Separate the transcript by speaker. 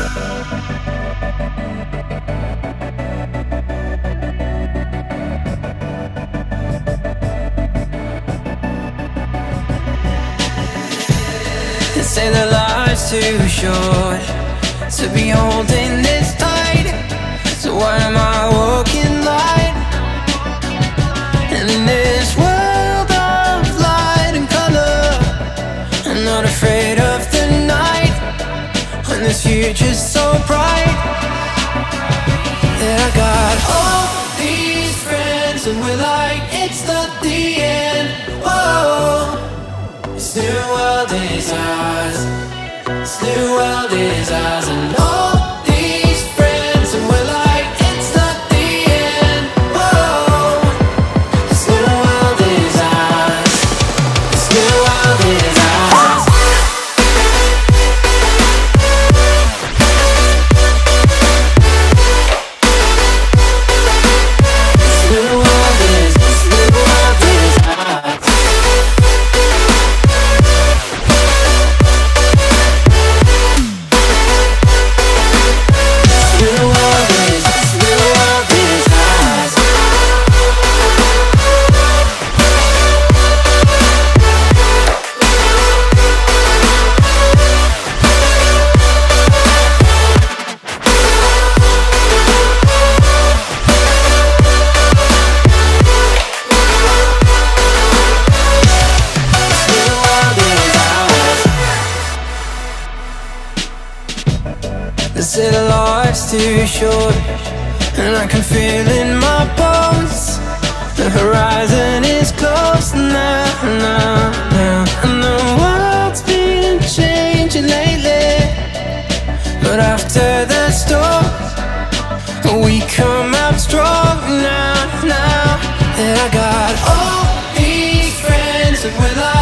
Speaker 1: They say that life's too short to be holding this tight, so why am I walking light? And in this world of light and color, I'm not afraid of the night, when this future's so bright. Yeah, I got all these friends and we're like, it's not the end. Whoa, this new world is ours, this new world is ours. And all these friends and we're like, it's not the end. Whoa, this new world is ours, this new world is ours. This new world is, this new world is ours. They say that life's too short, and I can feel in my bones the horizon is close now, now, now. And the world's been changing lately, but after the storm we come out strong now, now. And I got all these friends and we're like,